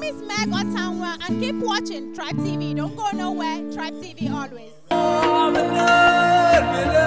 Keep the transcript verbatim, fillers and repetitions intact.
is Meg Otanwa, and keep watching Tribe T V. Don't go nowhere. Tribe T V always.